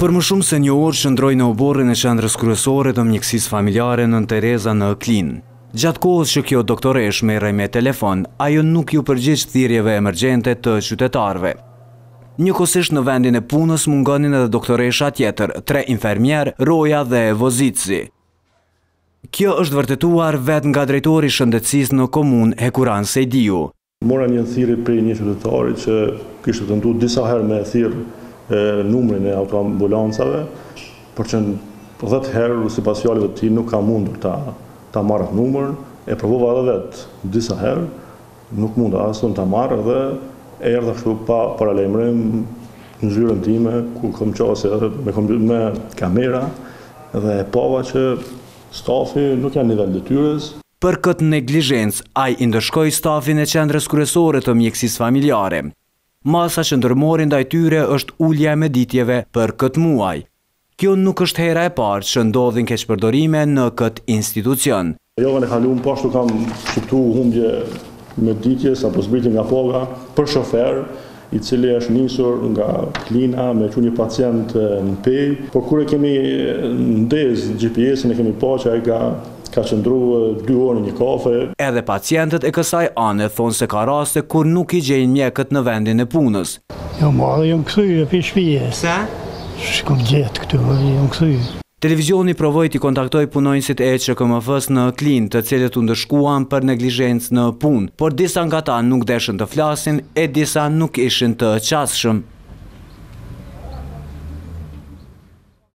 Për më shumë se një orë shëndroi në oborrin e qendrës kryesore të mjekësisë familjare Nën Tereza në Klinë. Gjatë kohës që kjo doktoresh merrej me telefon, ajo nuk ju përgjigj thirrjeve emergjente të qytetarëve. Njëkohësisht në vendin e punës mungonin edhe doktoresha tjetër, 3 infermier, roja dhe vozitësi. Kjo është vërtetuar vetë nga drejtori i shëndetësisë në komunë Hekuran Sejdiu. Mora një thirrje prej një qytetari që kishte tentuar disa herë me thirr numrin e autoambulancave, por që 10 herë sipas fjalëve të tij nuk ka mundur ta marrë numrin, e provova edhe vetë disa herë, nuk mund asnjë ta marrë dhe erdha kështu pa paralajmërim në zyrën time ku kam qasë me kamera dhe e pova që stafi nuk janë nivel detyrës. Për këtë neglizhencë, ai i ndëshkoi stafin e qendrës kryesore të mjekësisë familjare. Masa që ndërmori ndaj tyre është ulja e meditjeve për këtë muaj. Kjo nuk është hera e parë që ndodhin keqpërdorime në këtë institucion. Javën e kaluar pashtu kam shqiptuar humbje meditjes apo zbritje nga paga për shofer, i cili është nisur nga Klina me një pacient në Pej, por kur e kemi ndez GPS-in e kemi pa që ai ka qëndruar 2 orë në një kafe. Edhe pacientët e kësaj ane thonë se ka raste kur nuk i gjejnë mjekët në vendin e punës. Jo, marrë, jam këthyre për shpije. Se? Shkom gjetë këtu, jam këthyre. Televizioni provoi t'i kontaktoj punonjësit e EQKMF-s në Klinë, të cilët u ndëshkuan për neglizhencë në punë, por disa nga ta nuk deshën të flasin e disa nuk ishin të qasshëm.